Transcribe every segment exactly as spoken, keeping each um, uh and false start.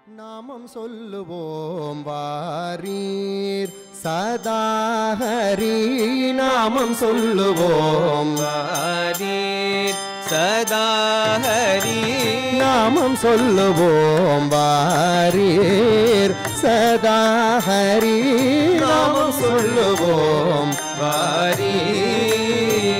நாமம் சொல்லுவோம் வாரீர் சதா ஹரி நாமம் சொல்லுவோம் வாரீர் சதா ஹரி நாமம் சொல்லுவோம் வாரீர் சதா ஹரி நாமம் சொல்லுவோம் வாரீர்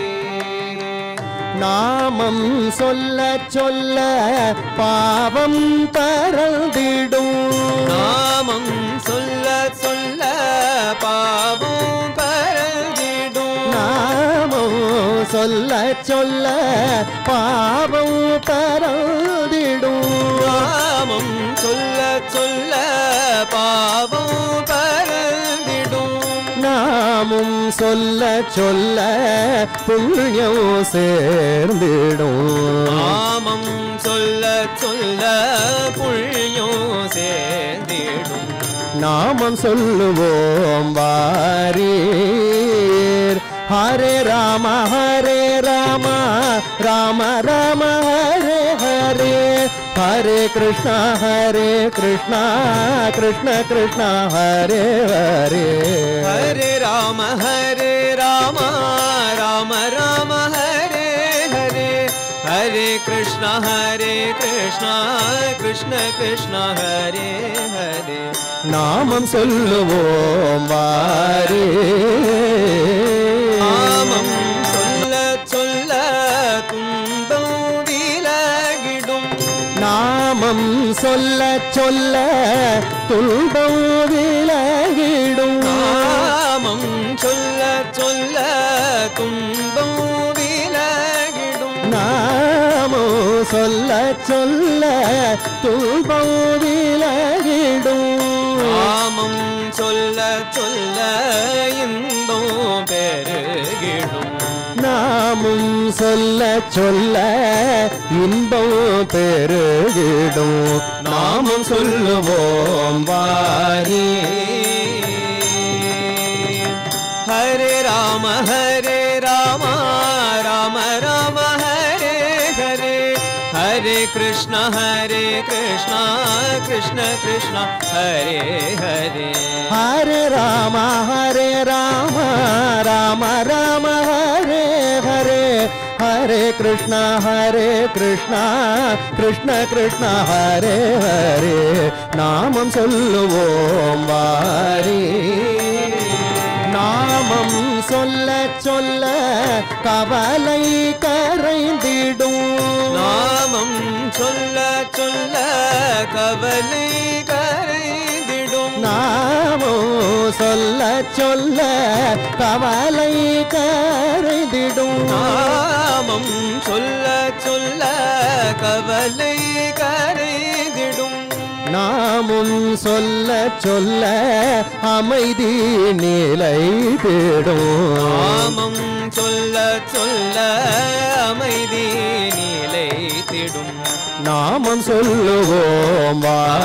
நாமம் சொல்ல சொல்ல பாவம் பறந்திடும் நாமம் சொல்ல சொல்ல பாவம் பறந்திடும் நாமம் சொல்ல சொல்ல பாவம் பறந்திடும் நாமம் சொல்ல சொல்ல பாவம் பறந்திடும் நாமும் சொல்ல சொல்ல புண்ணியம் சேர்ந்திடும் நாமம் சொல்ல சொல்ல புண்ணியம் சேர்ந்திடும் நாமம் சொல்லுவோம் வாரீர் ஹரே ராம ஹரே ராம ராம ராம ஹரே ஹரே ஹரே கிருஷ்ண ஹரே கிருஷ்ண கிருஷ்ண கிருஷ்ண ஹரே ஹரே ஹரே ராம ஹரே ராம ராம ராம ஹரே ஹரே ஹரே கிருஷ்ண ஹரே கிருஷ்ண கிருஷ்ண கிருஷ்ண ஹரே ஹரே நாமம் சொல்லுவோம் வாரீர் நாமம் சொல்ல சொல்ல துன்பம் விலகிடும் நாமம் சொல்ல சொல்ல துன்பம் விலகிடும் நாமம் சொல்ல சொல்ல துன்பம் விலகிடும் நாமம் சொல்ல சொல்ல துன்பம் விலகிடும் நாமம் சொல்ல சொல்ல இன்பம் பெருகிடும் நாமும் சொல்ல சொல்ல இன்பம் பெருகிடும் நாமும் சொல்லுவோம் வாரீர் ஹரே ராம ஹரே ராம ராம ராம ஹரே ஹரே ஹரே கிருஷ்ண ஹரே கிருஷ்ண கிருஷ்ண கிருஷ்ண ஹரே ஹரே ஹரே ராம ஹரே ராம ராம ராம ஹரே ஹரே ஹரே கிருஷ்ண ஹரே கிருஷ்ண கிருஷ்ண கிருஷ்ண ஹரே ஹரே நாமம் சொல்லுவோம் வாரீர் நாமம் சொல்ல சொல்ல கவலை கரைந்திடும் நாமம் சொல்ல சொல்ல கவலை கரைந்திடும் நாமம் சொல்ல சொல்ல கவலை கரைந்திடும் நாமம் சொல்ல சொல்ல கவலை கரைந்திடும் நாமும் சொல்ல சொல்ல அமைதி நிலைத்திடும் நாமம் சொல்ல சொல்ல அமைதி நிலைத்திடும் நாமம் சொல்லுவோம்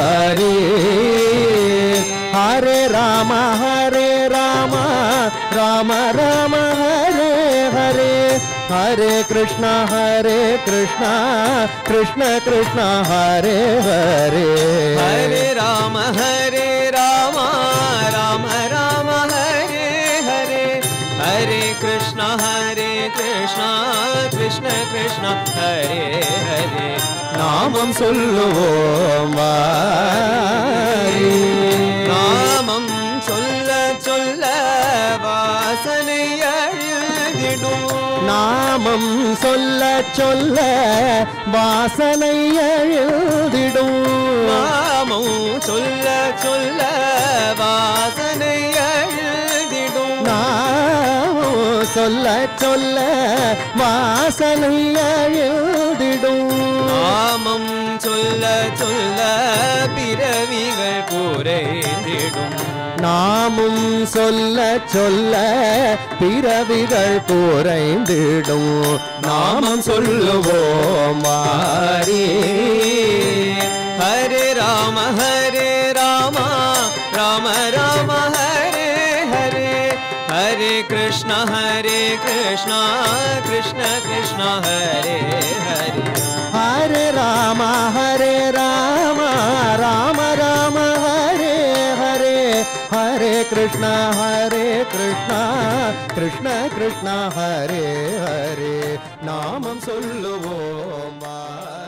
வாரீர் ஹரே ராம ஹரே ராம ராம ராம ஹரே ஹரே ஹரே கிருஷ்ண ஹரே கிருஷ்ண கிருஷ்ண கிருஷ்ண ஹரே ஹரே ஹரே ராம ஹரே ராம ராம ராம ஹரே ஹரே ஹரே கிருஷ்ண ஹரே கிருஷ்ண கிருஷ்ண கிருஷ்ண ஹரே ஹரே நாமம் சொல்லுவோம் வாரீர் நாமம் சொல்ல சொல்ல வாசனை அழுதிடும் நாமம் சொல்ல சொல்ல வாசனை எழுதிடும் நாமம் சொல்ல சொல்ல வாசனை அழுதிடும் நாமம் சொல்ல சொல்ல வாசனை எழுதிடும் நாமம் சொல்ல சொல்ல பிறவிகள் குறைந்திடும் நாமும் சொல்ல சொல்ல பிறவிகள் குறைந்திடும் நாமம் சொல்லுவோம் வாரீர் ஹரே ராம ஹரே ராம ராம ராம ஹரே ஹரே ஹரே கிருஷ்ண ஹரே கிருஷ்ண கிருஷ்ண கிருஷ்ண ஹரே ஹரே ஹரே ராம ஹரே ராம ராம ஹரே கிருஷ்ணா ஹரே கிருஷ்ணா கிருஷ்ண கிருஷ்ணா ஹரே ஹரே நாமம் சொல்லுவோம் வா.